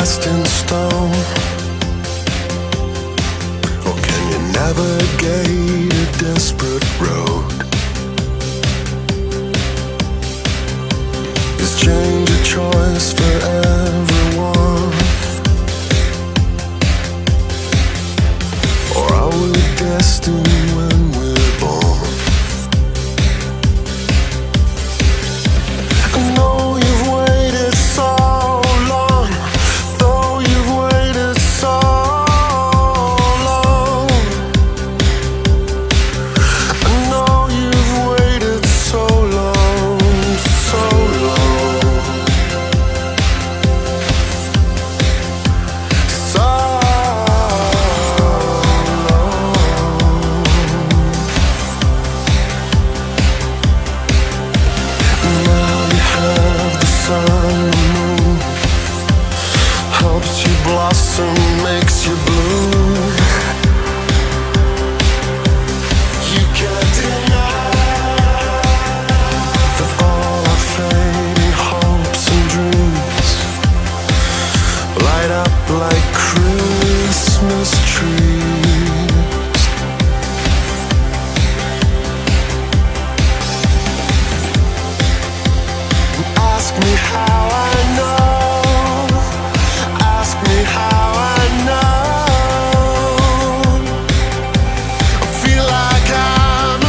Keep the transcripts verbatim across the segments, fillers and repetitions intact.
cast in stone? Or can you navigate a desperate road? Is change a choice for everyone? Or are we destined when we're born? I know you've waited so long, though you've waited so long. I know you've waited so long, so long. So blossom makes you bloom. You can't deny that all our fading hopes and dreams light up like Christmas trees. Ask me how I know. How I know, I feel like I'm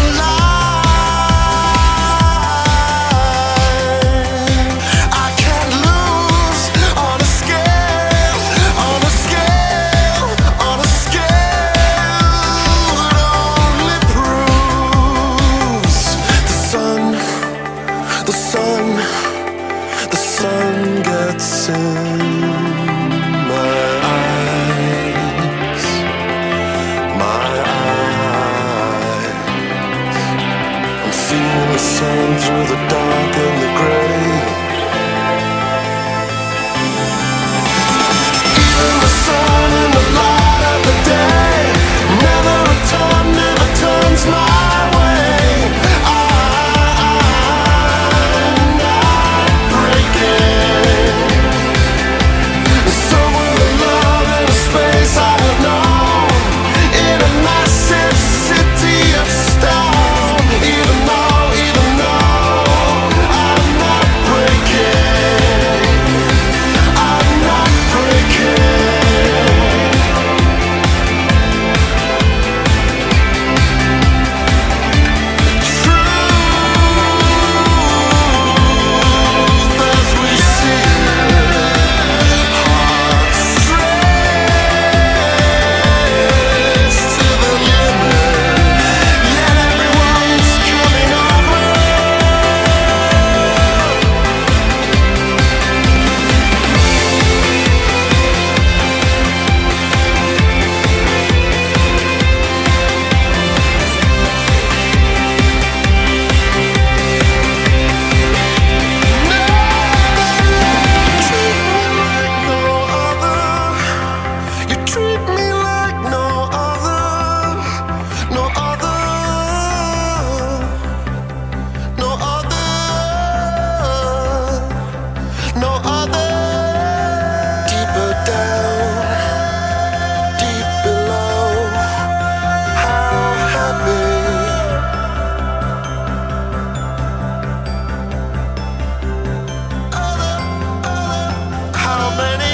alive. I can't lose on a scale, on a scale, on a scale. It only proves the sun, the sun, the sun gets in. Sun through the dark and the gray. Even the sun in the light of the day never returns, never turns my way. I'm not breaking. So will the love and the space I have known in a massive city of stone. Even though many